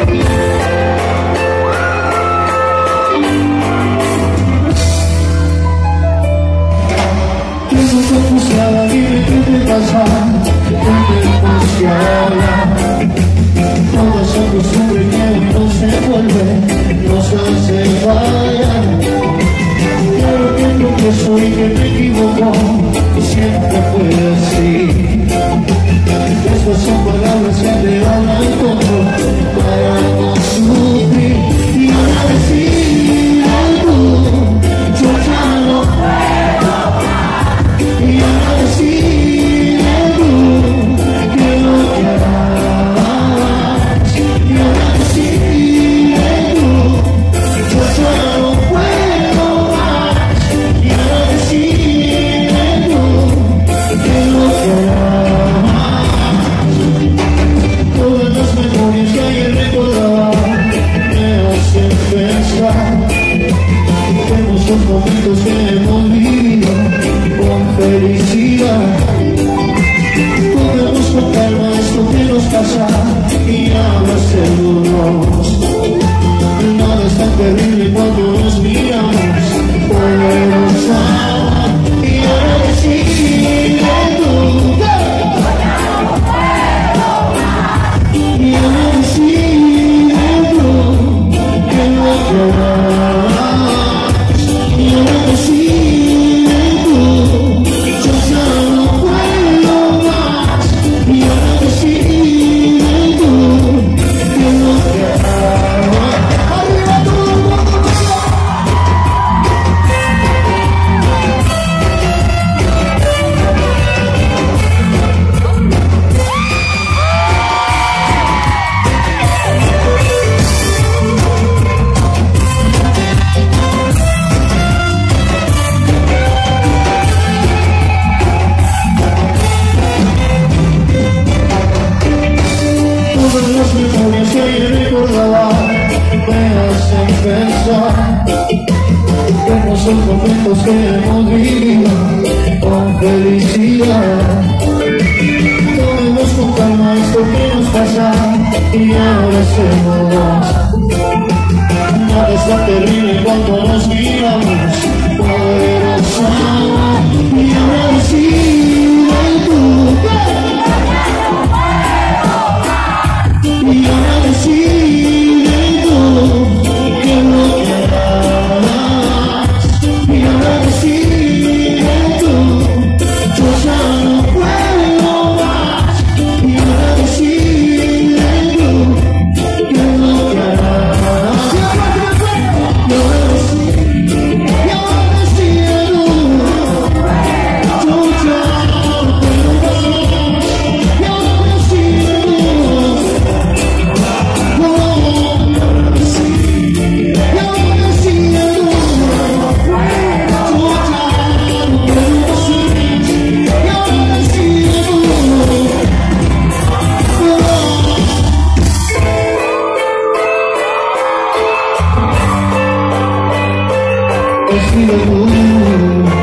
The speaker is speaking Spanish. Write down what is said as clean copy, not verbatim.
Dime qué te pasa, qué te emociona. Todo se acostumbra y no se vuelve, no se hace vaya. Claro que confieso y que me equivoco, siempre fue así. Estas son palabras que te hablan como para no sufrir. Y ahora decide tú, yo ya no puedo más. Y ahora decide tú, que no quieras. Y ahora decide tú, yo ya no puedo más. Y ahora decide tú, que no quieras. Todas las memorias que ayer recordaba me hacen pensar que muchos momentos que hemos vivido con felicidad. Podemos con calma esto que nos pasa y abracémonos. Nada es tan terrible cuando nos miramos, podemos amar. Y ahora decide tú, y ahora decide tú, que no quieras. Y ahora decide tú, yo ya no puedo más. Y ahora decide tú, que no quieras. ¡Arriba todo el mundo! Todas las memorias que ayer recordaba me hacen pensar que no son momentos que hemos vivido con felicidad. Tomemos con calma esto que nos pasa y abracémonos. Nada es tan terrible cuando nos miramos, podemos amar. Y ahora decide tú, y ahora decide tú, que no quieras. Y ahora decide tú, yo ya no puedo más. Y ahora decide tú, que no quieras. Y ahora decide tú, yo ya no puedo más. Y ahora decide tú. Decide tú.